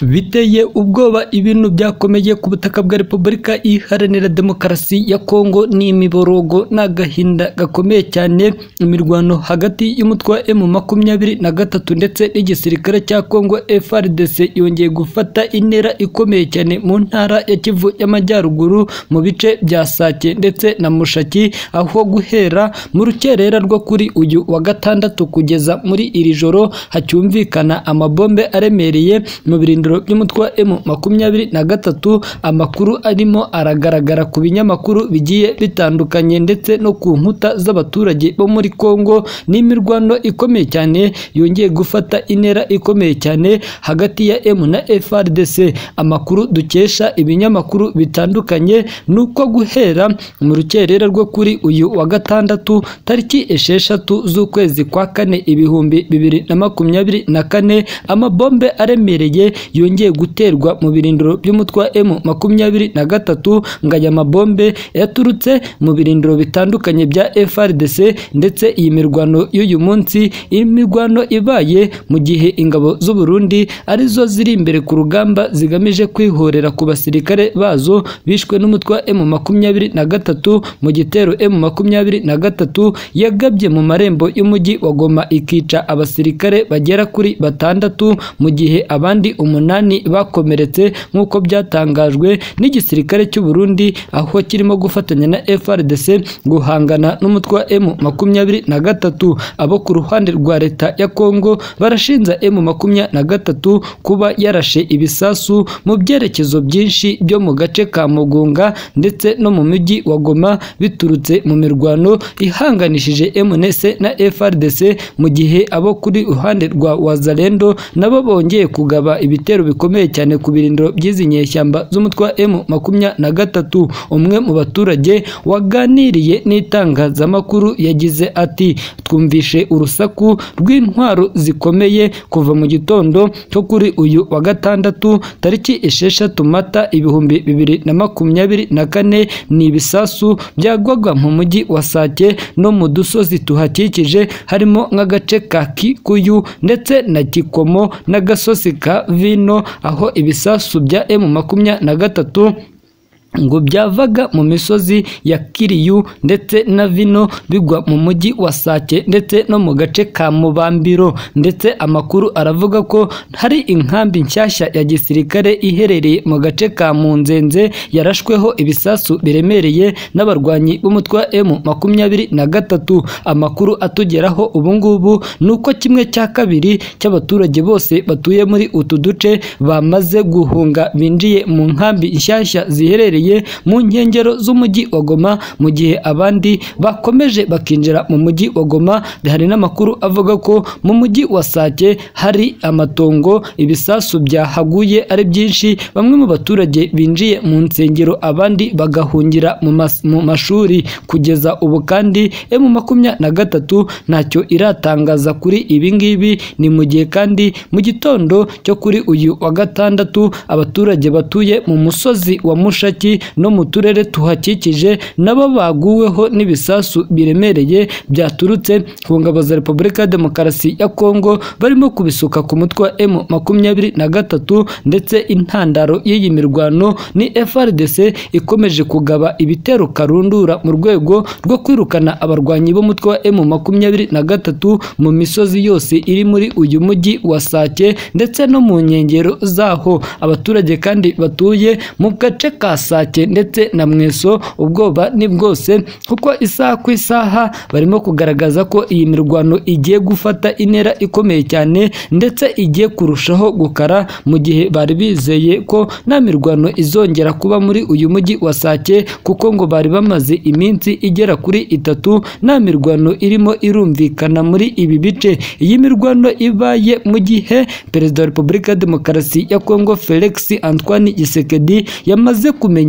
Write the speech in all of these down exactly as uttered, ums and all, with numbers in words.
Biteye ubwoba ibintu byakomeye ku butaka bwa Repubulika Iharanira Demokarasi ya Kongo n'imiborogo n'agahinda gakomeye cyane. Imirwano hagati y'umutwe wa M makumyabiri na gatatu ndetse n'igisirikare cya Kongo F A R D C yongeye gufata intera ikomeye cyane mu ntara ya Kivu y'Amajyaruguru mu bice bya Sake ndetse na Mushaki, aho guhera mu rukerera rwo kuri uyu wa gatandatu kugeza muri iri joro hacyumvikana amabombe aremereye mu birindiro by'umutwe wa M makumyabiri na gatatu. Amakuru arimo aragaragara ku binyamakuru bigiye bitandukanye ndetse no ku nkuta z'abaturage bo muri Kongo. N'imirwano ikomeye cyane yongeye gufata intera ikomeye cyane hagati ya M na F A R D C. Amakuru dukesha ibinyamakuru bitandukanye nuko guhera mu rukerera rwo kuri uyu wa gatandatu tariki esheshatu z'ukwezi kwa kane ibihumbi bibiri na makumyabiri na kane amabombe aremereye yongeye guterwa mu birindiro by'umutwe wa M makumyabiri na gatatu. Ngaya mabombe yaturutse mu birindiro bitandukanye bya F A R D C, ndetse iyi mirwano y'uyu munsi imirwano ibaye mu gihe ingabo z'u Burundi arizo ziri imbere ku rugamba zigamije kwihorera ku basirikare bazo bishwe n'umutwe wa M makumyabiri na gatatu mu gitero M makumyabiri na gatatu yagabye mu marembo y'umujyi wa Goma ikica abasirikare bagera kuri batandatu mu gihe abandi umunani bakomeretse nk'uko byatangajwe n'igisirikare cy'u Burundi, aho kirimo gufatanya na F A R D C guhangana n'umutwe wa M makumyabiri na gatatu. Abo ku ruhande rwa leta ya Kongo barashinja M makumyabiri na gatatu kuba yarashe ibisasu mu byerekezo byinshi byo mu gace ka Mugunga ndetse no mu mujyi wa Goma biturutse mu mirwano ihanganishije M N C na F A R D C, mu gihe abo kuri ruhande rwa Wazalendo nabo bongeye kugaba ibitero bikomeye cyane ku birindiro by'izi nyeshyamba z'umutwe wa M makumyabiri na gatatu. Umwe mu baturage waganiriye n'itangazamakuru yagize ati: twumvishe urusaku rw'intwaro zikomeye kuva mu gitondo cyo kuri uyu wa gatandatu tariki esheshatu Mata ibihumbi bibiri na makumyabiri na kane. Ni ibisasu byagwaga mu mujyi wa Sake no mu dusozi tuhakikije harimo nk'agace ka Kikuyu ndetse na Kikomo n'agasozi ka Vino, aho ibisasu bya M makumyabiri na gatatu ngo byavaga mu misozi ya Kiriyu ndetse na Vino bigwa mu mujyi wa Sake ndetse no mu gace ka Mubambiro. Ndetse amakuru aravuga ko hari inkambi nshyashya ya gisirikare iherereye mu gace ka Munzenze yarashweho ibisasu biremereye n'abarwanyi b'umutwe wa M makumyabiri na gatatu. Amakuru atugeraho ubu ngubu nuko kimwe cya kabiri cy'abaturage bose batuye muri utu duce bamaze guhunga binjiye mu nkambi nshyashya ziherereye mu nkengero z'umujyi wa Goma, mu gihe abandi bakomeje bakinjira mu mujyi wa Goma. Hari n'amakuru avuga ko mu mujyi wa Sake hari amatongo ibisasu byahaguye ari byinshi, bamwe mu baturage binjiye mu nsengero abandi bagahungira mu, mu mashuri. Kugeza ubu kandi M makumyabiri na gatatu ntacyo iratangaza kuri ibi ngibi. Ni mu gihe kandi mu gitondo cyo kuri uyu wa gatandatu abaturage batuye mu musozi wa Mushaki no mu turere tuhakikije nabo baguweho n'ibisasu biremereye byaturutse ku ngabo za Repubulika ya Demokarasi ya Kongo, barimo kubisuka ku mutwe wa M makumyabiri na gatatu. Ndetse intandaro y'iyi mirwano ni F A R D C ikomeje kugaba ibitero karundura mu rwego rwo kwirukana abarwanyi b'umutwe wa M makumyabiri na gatatu mu misozi yose iri muri uyu mujyi wa Sake ndetse no mu nkengero zaho. Abaturage kandi batuye mu gace ka Sake ndetse na Mweso ubwoba ni bwose, kuko isaha ku isaha barimo kugaragaza ko iyi mirwano igiye gufata intera ikomeye cyane ndetse igiye kurushaho gukara, mu gihe bari bizeye ko nta mirwano izongera kuba muri uyu mujyi wa Sake, kuko ngo bari bamaze iminsi igera kuri itatu nta mirwano irimo irumvikana muri ibi bice. Iyi mirwano ibaye mu gihe Perezida wa Repubulika ya Demokarasi ya Kongo Felix Antoine Tshisekedi yamaze kumenya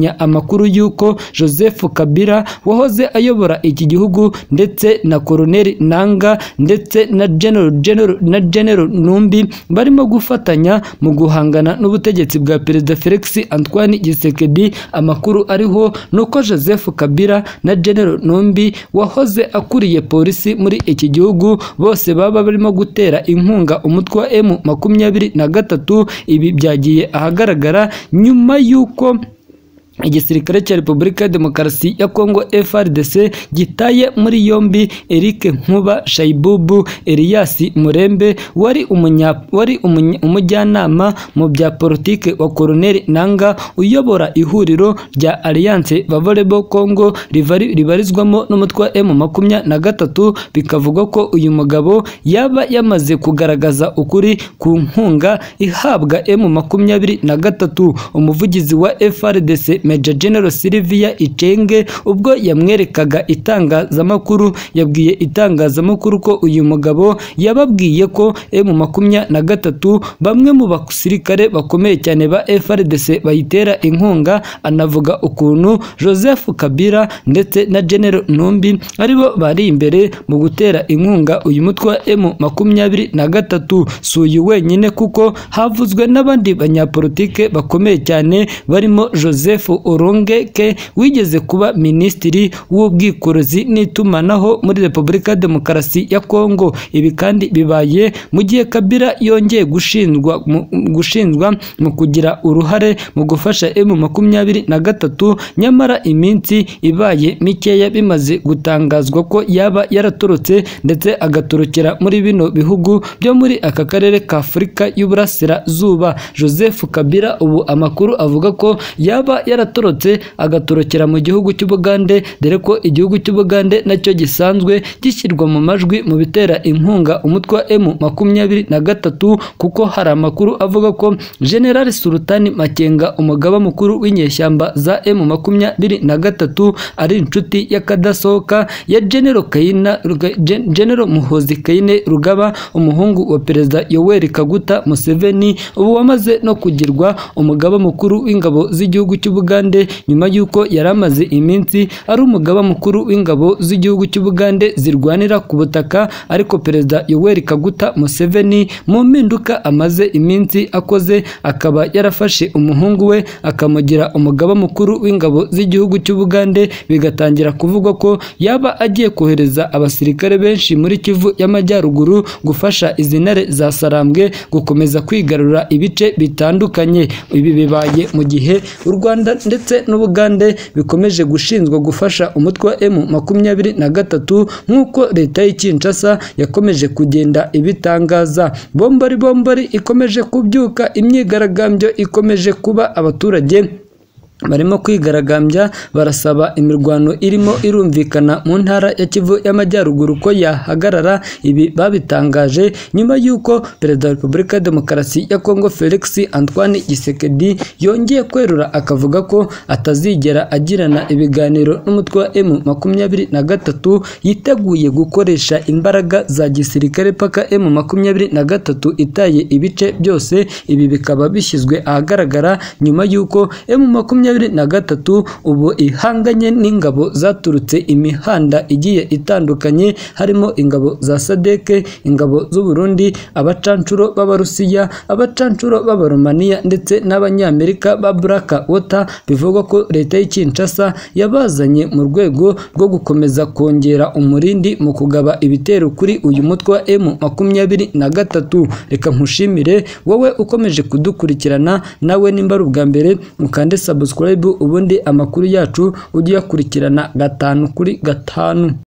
kumenya amakuru y'uko Joseph Kabila wahoze ayobora iki gihugu ndetse na Colonel Nanga ndetse na General General na General Numbi barimo gufatanya mu guhangana n'ubutegetsi bwa Perezida Felix Antoine Tshisekedi. Amakuru ariho nuko Joseph Kabila na General Numbi wahoze akuriye polisi muri iki gihugu bose baba barimo gutera inkunga umutwe wa M makumyabiri na gatatu. Ibi byagiye ahagaragara nyuma y'uko igisirikare cya Repubulika ya Demokarasi ya Kongo F A R D C gitaye muri yombi Eric Nkuba Shaibubu Elias Murembe wari umunya wari umujyanama mu bya politike wa Colonel Nanga uyobora ihuriro rya Alliance Favorable Congo ribarizwamo n'umutwe wa M makumyabiri na gatatu. Bikavuga ko uyu mugabo yaba yamaze kugaragaza ukuri ku nkunga ihabwa M makumyabiri na gatatu. Umuvugizi wa F A R D C Major General Sylvia Icenge ubwo yamwerekaga itangazamakuru yabwiye itangazamakuru ko uyu mugabo yababwiye ko M makumyabiri na gatatu bamwe mu basirikare bakomeye cyane ba F A R D C bayitera inkunga. Anavuga ukuntu Joseph Kabila ndetse na General Numbi aribo bari imbere mu gutera inkunga uyu mutwe wa M makumyabiri na gatatu. Si uyu wenyine kuko havuzwe n'abandi banyapolitike bakomeye cyane barimo Joseph Orongeke wigeze kuba minisitiri w'ubwikorezi n'itumanaho muri Repubulika ya Demokarasi ya Kongo. Ibi kandi bibaye mu gihe Kabila yongeye gushinjwa gushinjwa mu kugira uruhare mu gufasha M makumyabiri na gatatu. Nyamara iminsi ibaye mikeya bimaze gutangazwa ko yaba yaratorotse ndetse agatorokera muri bino bihugu byo muri aka karere ka Afurika y'Uburasirazuba. Joseph Kabila ubu amakuru avuga ko yaba yaratorotse agatorokera mu gihugu cy'Ubugande, dore ko igihugu cy'Ubugande nacyo gisanzwe gishyirwa mu majwi mu bitera inkunga umutwe wa M makumyabiri na gatatu, kuko hari amakuru avuga ko General Sultani Makenga umugaba mukuru w'inyeshyamba za M makumyabiri na gatatu ari inshuti y'akadasohoka ya General Kaina General Muhozi Kaine Rugaba umuhungu wa Perezida Yoweri Kaguta Museveni, ubu wamaze no kugirwa umugaba mukuru w'ingabo z'igihugu cy'Ubugande nyuma y'uko yaramaze iminsi ari umugaba mukuru w'ingabo z'igihugu cy'Ubugande zirwanira ku butaka. Ariko Perezida Yoweri Kaguta Museveni mu mpinduka amaze iminsi akoze akaba yarafashe umuhungu we akamugira umugaba mukuru w'ingabo z'igihugu cy'Ubugande, bigatangira kuvugwa ko yaba agiye kohereza abasirikare benshi muri Kivu y'Amajyaruguru gufasha izi ntare za Sarambwe gukomeza kwigarura ibice bitandukanye. Ibi bibaye mu gihe u Rwanda ndetse n'Ubugande bikomeje gushinzwa gufasha umutwe wa M makumyabiri na gatatu nk'uko leta y'i Kinshasa yakomeje kugenda ibitangaza. Bombori bombori ikomeje kubyuka, imyigaragambyo ikomeje kuba, abaturage barimo kwigaragambya barasaba imirwano irimo irumvikana mu ntara ya Kivu y'Amajyaruguru ko yahagarara. Ibi babitangaje nyuma y'uko Perezida wa Repubulika ya Demokarasi ya Kongo Felix Antoine Tshisekedi yongeye kwerura akavuga ko atazigera agirana ibiganiro n'umutwe wa M makumyabiri na gatatu, yiteguye gukoresha imbaraga za gisirikare paka M makumyabiri na gatatu itaye ibice byose. Ibi bikaba bishyizwe ahagaragara nyuma y'uko M makumyabiri na gatatu ubu ihanganye n'ingabo zaturutse imihanda igiye itandukanye, harimo ingabo za Sadeke, ingabo z'u Burundi, abacancuro b'Abarusiya, abacancuro b'Abaromaniya ndetse n'Abanyamerika ba Black Water. Bivugwa ko leta y'i Kinshasa yabazanye mu rwego rwo gukomeza kongera umurindi mu kugaba ibitero kuri uyu mutwe wa M makumyabiri na gatatu. Reka nkushimire wowe ukomeje kudukurikirana, nawe nimba ari ubwa mbere ukande subscribe ubundi amakuru yacu ujye yakurikirana gatanu kuri gatanu.